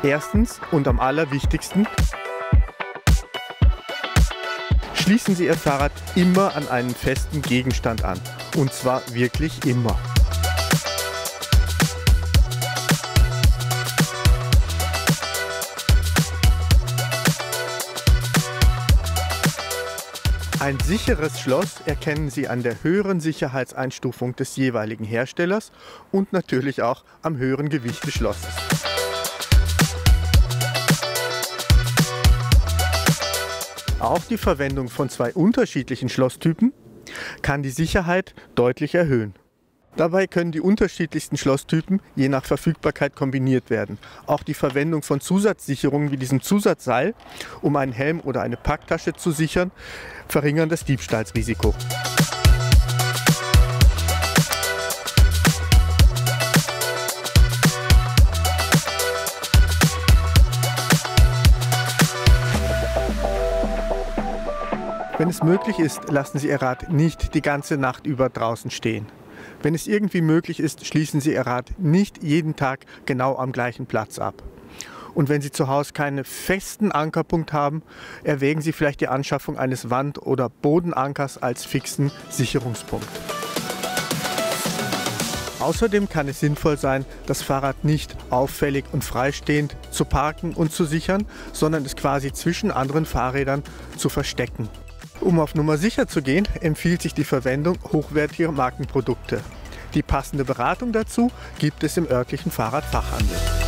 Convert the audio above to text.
Erstens und am allerwichtigsten: Schließen Sie Ihr Fahrrad immer an einen festen Gegenstand an. Und zwar wirklich immer. Ein sicheres Schloss erkennen Sie an der höheren Sicherheitseinstufung des jeweiligen Herstellers und natürlich auch am höheren Gewicht des Schlosses. Auch die Verwendung von zwei unterschiedlichen Schlosstypen kann die Sicherheit deutlich erhöhen. Dabei können die unterschiedlichsten Schlosstypen je nach Verfügbarkeit kombiniert werden. Auch die Verwendung von Zusatzsicherungen wie diesem Zusatzseil, um einen Helm oder eine Packtasche zu sichern, verringern das Diebstahlsrisiko. Wenn es möglich ist, lassen Sie Ihr Rad nicht die ganze Nacht über draußen stehen. Wenn es irgendwie möglich ist, schließen Sie Ihr Rad nicht jeden Tag genau am gleichen Platz ab. Und wenn Sie zu Hause keinen festen Ankerpunkt haben, erwägen Sie vielleicht die Anschaffung eines Wand- oder Bodenankers als fixen Sicherungspunkt. Außerdem kann es sinnvoll sein, das Fahrrad nicht auffällig und freistehend zu parken und zu sichern, sondern es quasi zwischen anderen Fahrrädern zu verstecken. Um auf Nummer sicher zu gehen, empfiehlt sich die Verwendung hochwertiger Markenprodukte. Die passende Beratung dazu gibt es im örtlichen Fahrradfachhandel.